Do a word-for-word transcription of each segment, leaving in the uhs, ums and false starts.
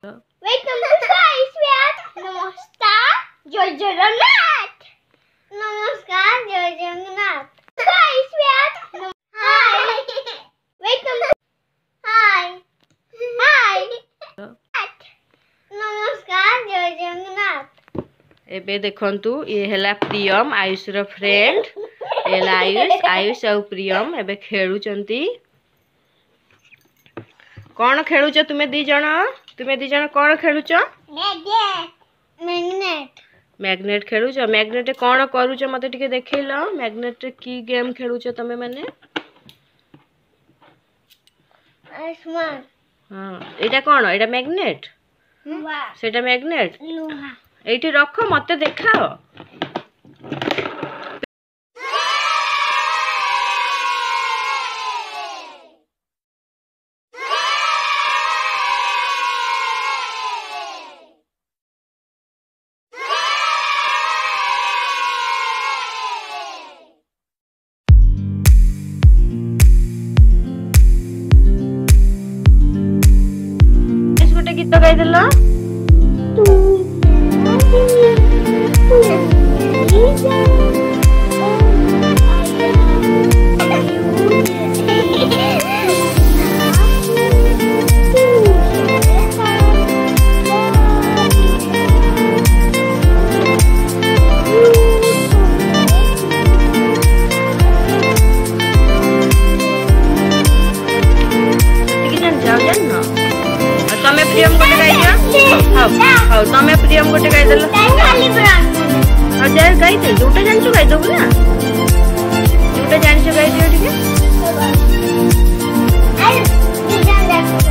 Welcome to Science Fair. नमस्कार, जय जगन्नाथ। नमस्कार, जय Jagannath. Science Fair. Hi. Welcome to Hi. Hi. नमस्कार, जय जगन्नाथ। एबे देखंतु ये हला प्रियम आयुष रो फ्रेंड। एला आयुष आयुष और प्रियम एबे खेलुचंती। कौन खेलुच तुमे दी जण? तुमे दी जण कौन खेलुच? मैग्नेट। मैग्नेट खेलुच। मैग्नेट कौन करूच मते टिके देखैलो। मैग्नेट की गेम खेलुच तमे माने? आसमान। हां, एटा कौन? एटा मैग्नेट? लुहा। सेटा मैग्नेट? लुहा। एठी रखो मते देखाओ। गीत गाई देला तमे प्रियम गोटे गाई दियो। हां हां तमे प्रियम गोटे गाई देला। खाली ब्रांड। हां जाय गाई दे। जोटा जानछु गाई दो ना। जोटा जानछु गाई दियो ठीक है। आई जान देखो।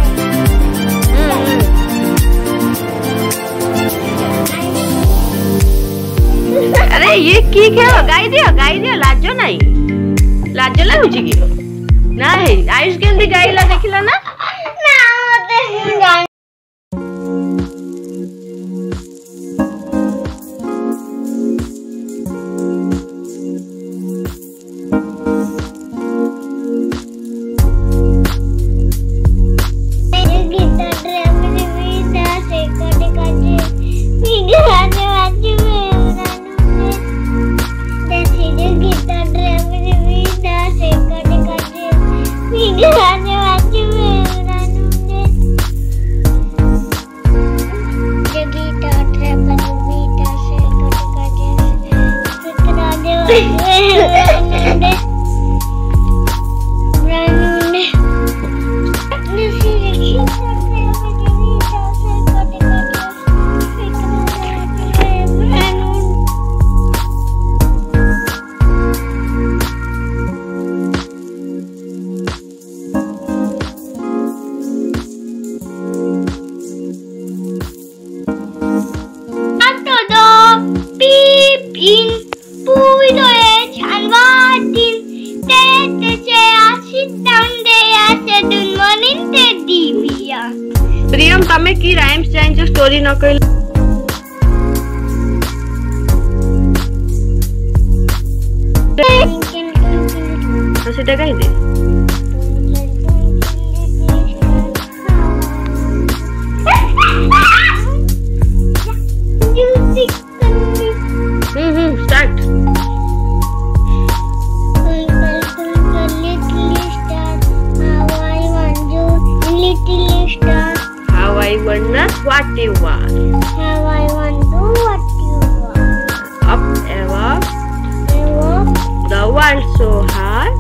अरे ये की खेल गाई दियो गाई दियो लाजो नाही। लाजो लागुची की? नाही आयुष केंदी गाईला देखिला ना? ना मते जान प्रियम तमे की राइम्स जाइन जो स्टोरी न कइल तो सेटा कहि दे। Hmm hmm start. I wonder what you want. How I wonder what you want. Up above, Above the world so high,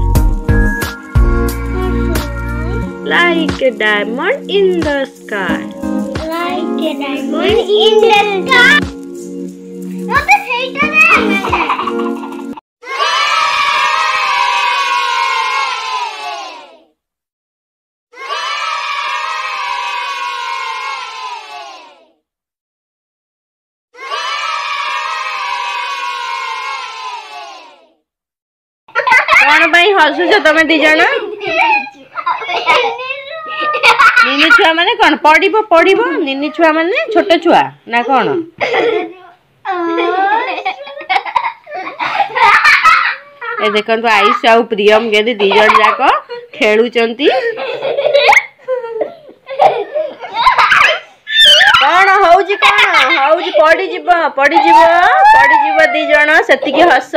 the sky, like a diamond in the sky. like a diamond in the sky. What the hell is that? कौन भाई हसुछ तमे दी जण? निनी छुआ माने कौन पढ़िबो पढ़िबो निनी छुआ माने छोट छुआ ना कौन? ए देखंतु आयुष और प्रियम के दी जण जाको खेलुचंती। हौजी कौन हौजी पड़ी जीव पड़ी जीव पड़ी जीव दी जण सेति की हस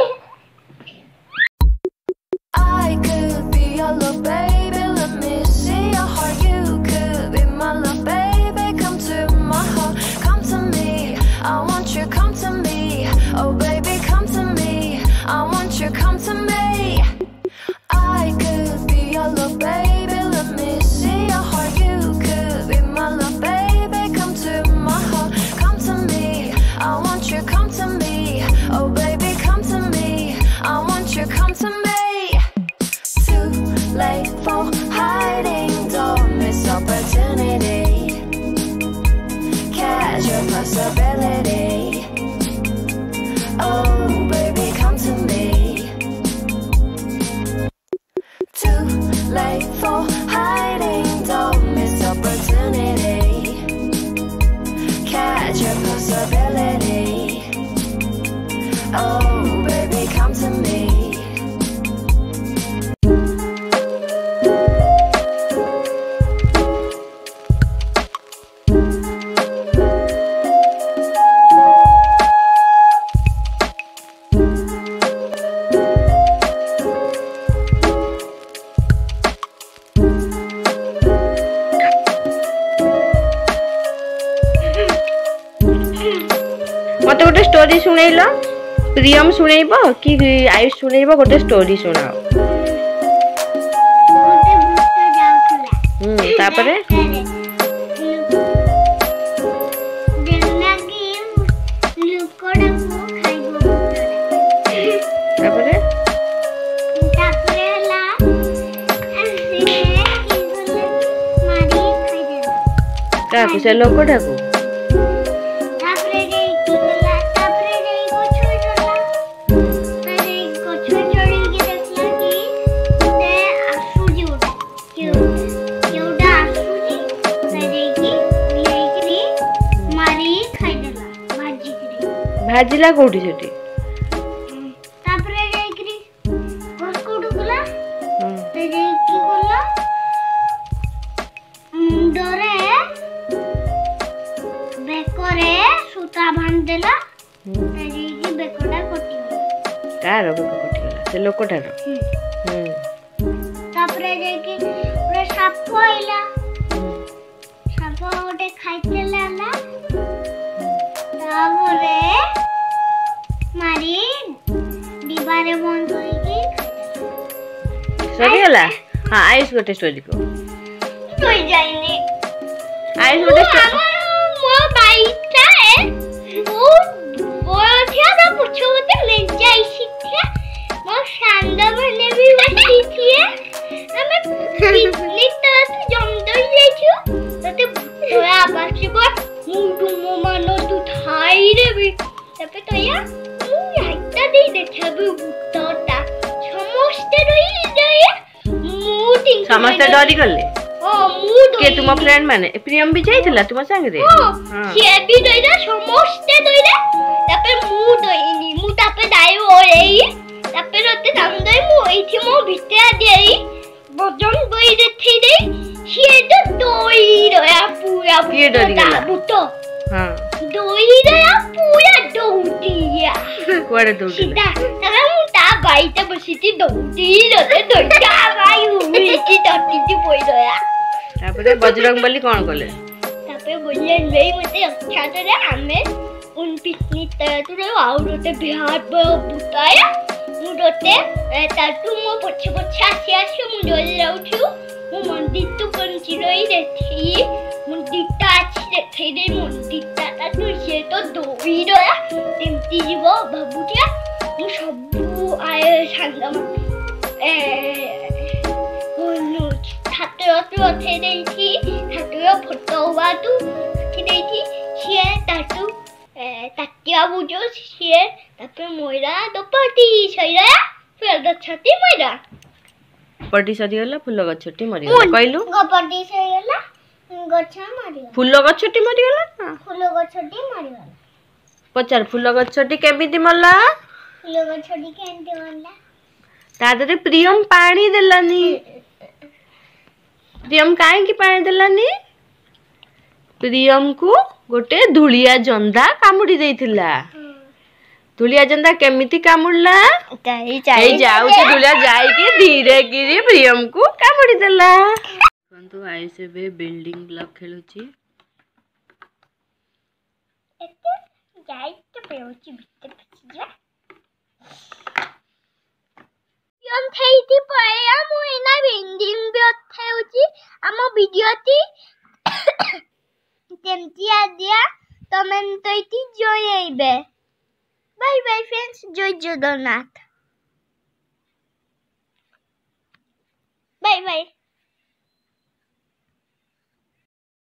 I could be your little baby, let me see your heart. You could be my little baby, come to my heart, come to me. I want you, come to me. Oh baby, come to me. I want you, come to me. I could be your little baby, let me see your heart. You could be my little baby, come to my heart, come to me. I want you, come to me. Oh baby, come to me. I want you, come to me. Late for hiding, don't miss opportunity. Catch your possibility. Oh, baby, come to me. Too late for hiding, don't miss opportunity. Catch your possibility. Oh, baby, come to me. मत गोटे story Sunel प्रियम सुनैब कि आयुष सुनैब गोटे story सुनाओ हम्म तापरे तापरे काकू से लोक ढाकू भाजिला कोठी सेठी तापरे जाईकरी बस कोठु गला ते जाईकी गला मुंडरे बेकरे सूता बांध देला ते जाईकी बेकोटा कटि गला कार बेको कटि गला से लोकटार हम तापरे जाईकी पूरा साप आइला साप गोटे खाइतेला ना तापरे मारी दीवारे बंद होई की सरी गला हां आयुष गोटे स्टोरी को तोई जाइनी आयुष गोटे स्टोरी मो बाईटा है वो वो थिया ना पूछो तो ले जाई शिक्षा मो शांदा बने भी बैठी थी हमें पिकनिक तो तू जम दो ले छु तो तोया आवाज को मुंडू मो मानो तू थाई रे भी तबे तो या याइता दे देखाबु भूतटा समस्त रही जाए मुडी समस्त डरी गले ओ मुड के तुम फ्रेंड माने प्रियम भी जाइतला तुम संग रे हां से भी दइरा समस्त दइरा तबे मु दइनी मु तबे दाई ओई तबे रते संदई मु एथि मो भिते देई बजन बई देथि दे से तो दई रया पूरा ये डरी गला भूत हां दई रया पूरा दौटिया कोड़े दौटिला सीधा तबे मु ता बाईटा बसिति दौटी रते दइटा बाई हुईची तटिति पोई रया तापरे बजरंगबली कोन कले तापरे बोले नहीं मते अच्छा तो हमें उन पिकनिक तरह तो आउ रोते बिहार बुताया मु रोते ताटू मो पछे पछे आसी आसी मु डोले राउछु मु मंदिर तो पंची रही देखी मंदिरटा आछि देखै दे मंदिरटा ताटू से तो दोई रया तेमती जीवो बाबूटिया मु सब आए सांगम ए ओनु ठाकुर तो थे देथि ठाकुर फोटो वातु कि देथि से ताटू ताकिया बुझो से तापे मोइरा तो पटी छैरा फिर द छती मोइरा पटी सरी गला फूल गछटी मरि गला कहलु गपटी छै गला गछा मरि गला फूल गछटी मरि गला फूल गछटी मरि गला पचार फूल गछटी केमिति मल्ला फूल गछटी केंति मल्ला तादरे प्रियम पानी देलानी प्रियम काहे की पानी देलानी प्रियम को गोटे धुलिया जंदा कामुड़ी देइथिला। धुलिया जंदा केमिति कामुड़ला जाई जाई जाउची धुलिया जाई के धीरे गिरी प्रियम को कामुड़ी देला। कोंतु आइस बे बिल्डिंग ब्लॉक खेलुची एते जाई तो पेउची बिते पछिया यम थैती पया मु एना बिल्डिंग बे थैउची आम वीडियो ती केमती आ दिया कमेंट तैती जोयैबे। बाय बाय फ्रेंड्स, जय जगन्नाथ। Bye bye.